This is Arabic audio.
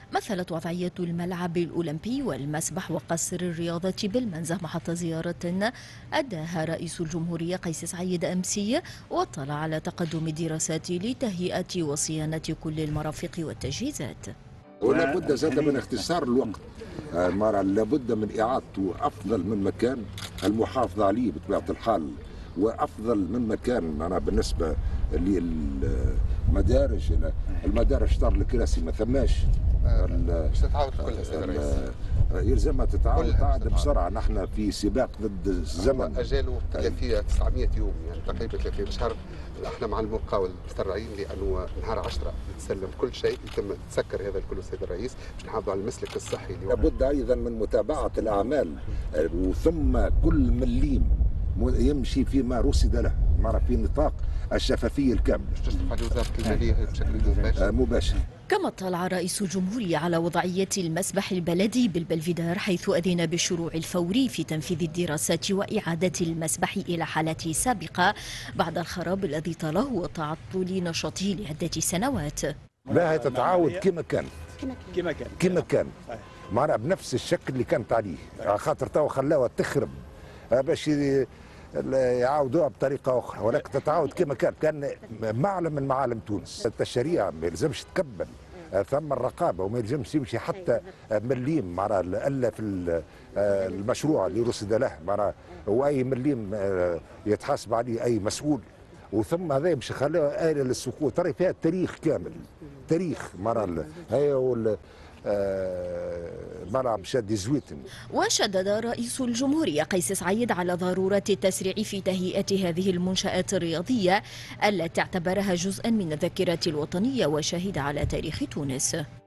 مثلت وضعية الملعب الأولمبي والمسبح وقصر الرياضة بالمنزه محط زيارة أداها رئيس الجمهورية قيس سعيد أمسي، واطلع على تقدم الدراسات لتهيئة وصيانة كل المرافق والتجهيزات. ولا بد زاد من اختصار الوقت، لابد من إعادته أفضل من مكان، المحافظة عليه بطبيعة الحال وأفضل من مكان. أنا بالنسبة للمدارج، صار الكراسي ما ثماش. مش تتعاود كلها سيد الرئيس، يلزمها تتعاود بسرعة. نحن في سباق ضد الزمن. أجاله 900 يوم، يعني تقريبا 30 شهر. احنا مع المقاول مسترعين لأنه نهار 10 يتسلم كل شيء، يتم تسكر هذا الكل سيد الرئيس باش نحافظوا على المسلك الصحي. لابد أيضا من متابعة الأعمال، وثم كل مليم يمشي فيما رصد له، في نطاق الشفافية الكاملة. تشرف عليه وزارة المالية بشكل مباشر. كما اطلع رئيس الجمهورية على وضعية المسبح البلدي بالبلفدار، حيث أذن بالشروع الفوري في تنفيذ الدراسات وإعادة المسبح إلى حالته السابقة بعد الخراب الذي طاله وتعطل نشاطه لعدة سنوات. لا، تتعاود كما كان معنا بنفس الشكل اللي كانت عليه، خاطر تو خلاوها تخرب باش يعاودوها بطريقه اخرى، ولكن تتعاود كما كان معلم من معالم تونس. التشريع ما يلزمش تكبل، ثم الرقابه، وما يلزمش يمشي حتى مليم معناها الا في المشروع اللي رصد له، معناها واي مليم يتحاسب عليه اي مسؤول. وثم هذا مش خلاها آلة للسقوط، ترى فيها التاريخ كامل، تاريخ معناها هي ملعب شادي زويتن. وشدد رئيس الجمهورية قيس سعيد على ضرورة التسريع في تهيئة هذه المنشآت الرياضية التي اعتبرها جزءا من الذاكرة الوطنية وشاهدة على تاريخ تونس.